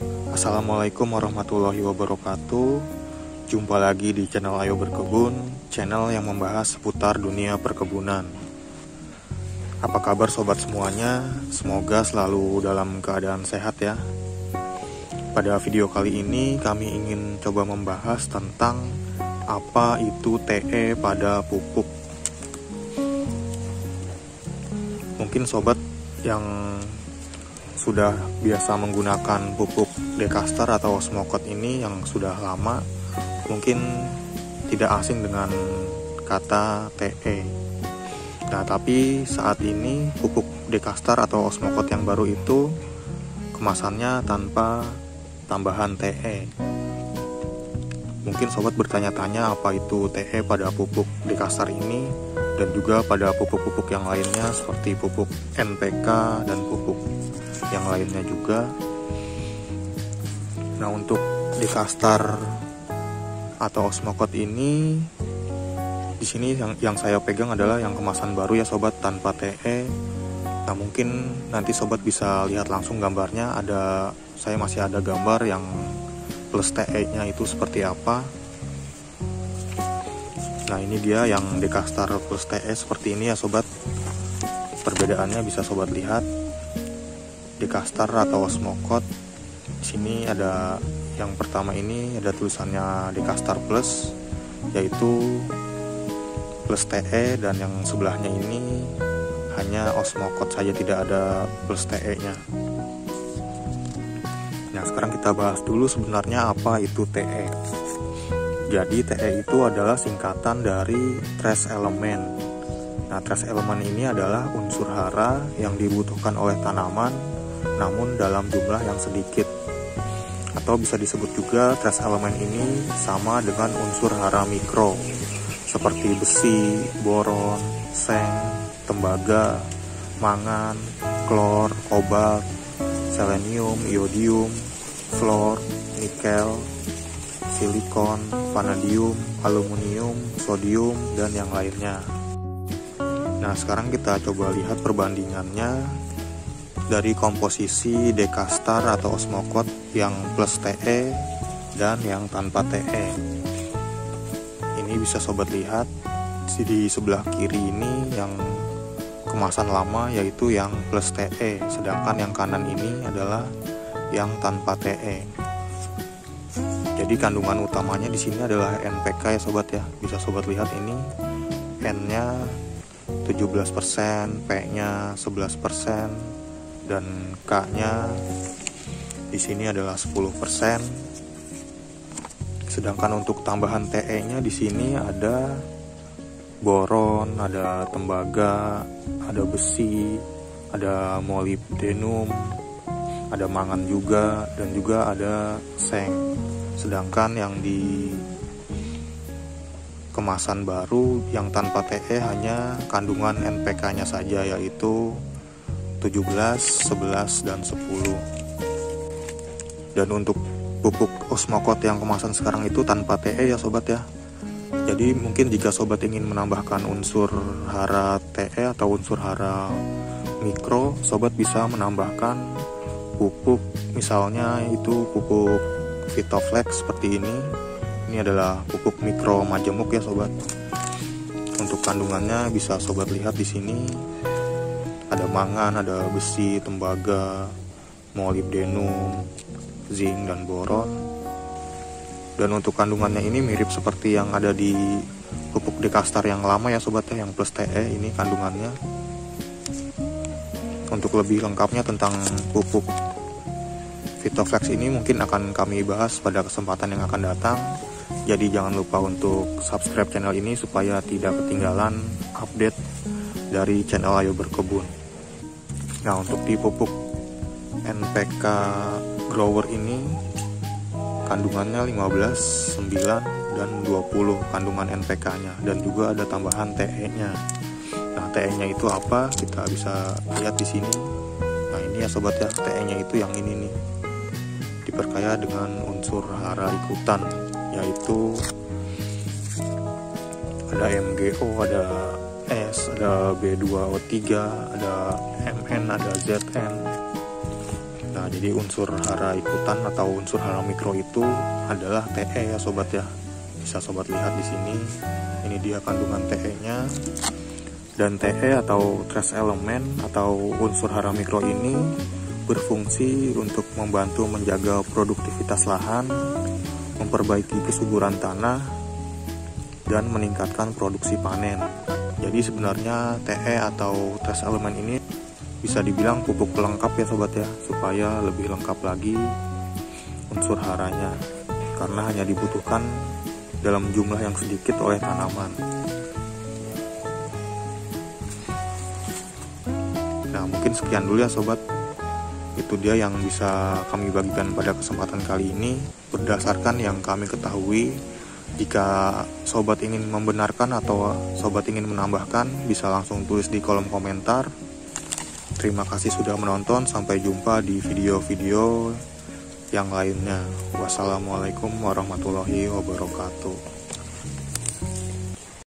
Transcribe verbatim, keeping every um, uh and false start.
Assalamualaikum warahmatullahi wabarakatuh. Jumpa lagi di channel Ayo Berkebun, channel yang membahas seputar dunia perkebunan. Apa kabar sobat semuanya? Semoga selalu dalam keadaan sehat ya. Pada video kali ini kami ingin coba membahas tentang apa itu T E pada pupuk. Mungkin sobat yang sudah biasa menggunakan pupuk Dekastar atau Osmocote ini yang sudah lama mungkin tidak asing dengan kata T E. Nah, tapi saat ini pupuk Dekastar atau Osmocote yang baru itu kemasannya tanpa tambahan T E. Mungkin sobat bertanya-tanya apa itu T E pada pupuk Dekastar ini dan juga pada pupuk-pupuk yang lainnya seperti pupuk N P K dan pupuk yang lainnya juga. Nah, untuk Dekastar atau Osmocote ini di sini yang yang saya pegang adalah yang kemasan baru ya sobat, tanpa T E. Nah, mungkin nanti sobat bisa lihat langsung gambarnya, ada saya masih ada gambar yang plus T E-nya itu seperti apa. Nah, ini dia yang Dekastar plus T E seperti ini ya sobat. Perbedaannya bisa sobat lihat. Dekastar atau Osmocote, di sini ada yang pertama ini ada tulisannya Dekastar Plus, yaitu plus T E, dan yang sebelahnya ini hanya Osmocote saja, tidak ada plus T E-nya. Nah, sekarang kita bahas dulu sebenarnya apa itu T E. Jadi T E itu adalah singkatan dari trace element. Nah, trace element ini adalah unsur hara yang dibutuhkan oleh tanaman namun dalam jumlah yang sedikit. Atau bisa disebut juga trace element ini sama dengan unsur hara mikro seperti besi, boron, seng, tembaga, mangan, klor, kobalt, selenium, iodium, fluor, nikel, silikon, vanadium, aluminium, sodium, dan yang lainnya. Nah, sekarang kita coba lihat perbandingannya dari komposisi Dekastar atau Osmocote yang plus T E dan yang tanpa T E. Ini bisa sobat lihat di sebelah kiri ini yang kemasan lama, yaitu yang plus T E, sedangkan yang kanan ini adalah yang tanpa T E. Jadi kandungan utamanya di sini adalah N P K ya sobat ya. Bisa sobat lihat ini N-nya tujuh belas persen, P-nya sebelas persen, dan K-nya di sini adalah sepuluh persen. Sedangkan untuk tambahan T E-nya di sini ada boron, ada tembaga, ada besi, ada molybdenum, ada mangan juga, dan juga ada seng. Sedangkan yang di kemasan baru yang tanpa T E hanya kandungan N P K-nya saja, yaitu tujuh belas, sebelas, dan sepuluh. Dan untuk pupuk Osmocote yang kemasan sekarang itu tanpa T E ya sobat ya. Jadi mungkin jika sobat ingin menambahkan unsur hara T E atau unsur hara mikro, sobat bisa menambahkan pupuk, misalnya itu pupuk Vitoflex seperti ini. Ini adalah pupuk mikro majemuk ya sobat. Untuk kandungannya bisa sobat lihat di sini. Ada mangan, ada besi, tembaga, molybdenum, zinc, dan boron. Dan untuk kandungannya ini mirip seperti yang ada di pupuk Dekastar yang lama ya sobat ya, yang plus T E ini kandungannya. Untuk lebih lengkapnya tentang pupuk Vitoflex ini mungkin akan kami bahas pada kesempatan yang akan datang. Jadi jangan lupa untuk subscribe channel ini supaya tidak ketinggalan update dari channel Ayo Berkebun. Nah, untuk di pupuk N P K grower ini kandungannya lima belas, sembilan, dan dua puluh kandungan N P K-nya, dan juga ada tambahan T E-nya. Nah, T E-nya itu apa? Kita bisa lihat di sini. Nah, ini ya sobat ya, T E-nya itu yang ini nih. Diperkaya dengan unsur hara ikutan, yaitu ada M G O, ada S, ada B dua O tiga, ada M N, ada Z N. Nah, Nah, jadi unsur hara ikutan atau unsur hara mikro itu adalah Te ya sobat ya. Bisa sobat lihat di sini. Ini dia kandungan Te nya. Dan Te atau trace element atau unsur hara mikro ini berfungsi untuk membantu menjaga produktivitas lahan, memperbaiki kesuburan tanah, dan meningkatkan produksi panen. Jadi sebenarnya Te atau trace element ini bisa dibilang pupuk pelengkap ya sobat ya, supaya lebih lengkap lagi unsur haranya, karena hanya dibutuhkan dalam jumlah yang sedikit oleh tanaman. Nah, mungkin sekian dulu ya sobat. Itu dia yang bisa kami bagikan pada kesempatan kali ini berdasarkan yang kami ketahui. Jika sobat ingin membenarkan atau sobat ingin menambahkan, bisa langsung tulis di kolom komentar. Terima kasih sudah menonton, sampai jumpa di video-video yang lainnya. Wassalamualaikum warahmatullahi wabarakatuh.